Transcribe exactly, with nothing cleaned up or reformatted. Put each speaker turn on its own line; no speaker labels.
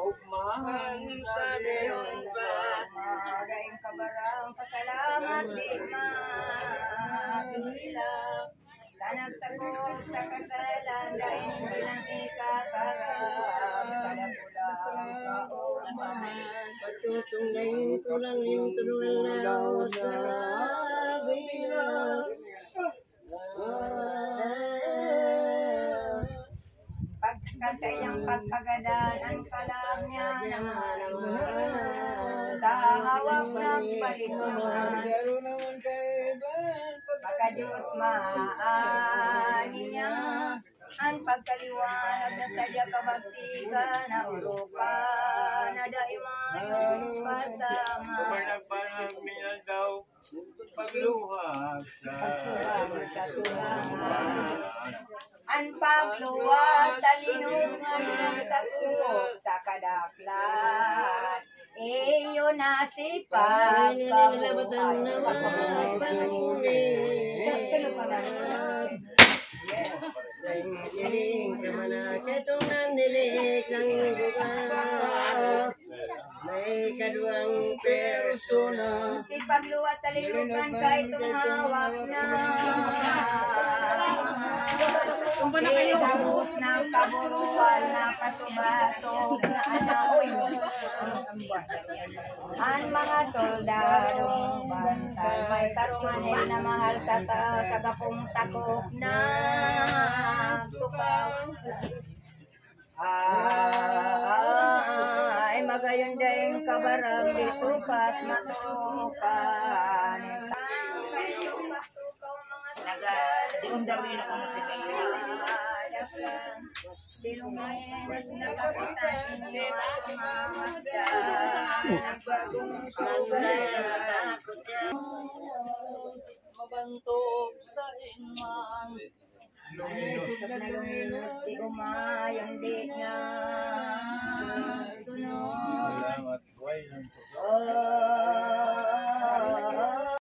kaugmahan sa iyong
Magaing kabarang pasalamat di mabilang. Sa nagsagod sa kasalan dahil hindi lang ikakarang. Sa dapulang kaugmahan
patutunggayin ko lang yung tulong lao sa bilang.
Pagkat sa iyang pagkagadan ang kalam niya naman sa hawak ng palikuman. Pagka Diyos maani niya ang pagkaliwanag na sadya kabagsika na urupa na daiman kasama.
Panagpanag niya daw pagluha sa
ang pagluwas sa linungan sa tuo sa kadaklan. Iyo na si pagpabuhay. Tulog ka na.
siling kemana ketungan nilik ng lugar. May kaduang persona.
Si pagluwas sa lilugan kay tumawag na.
Kumpana kayo.
Iharus ng kaburuan na pasubasog na anaoy. Ang mga soldadong bantay may sarungan na mahal sa ta sa gapong takop na tukaw. Ay magayon dayong kabarang di sukat matukan.
Nag-diundawin ako na sila.
Silumenes na kapitan iwas mamasda.
Mabantog sa inman.
Luminos na luminos di umayang di nga.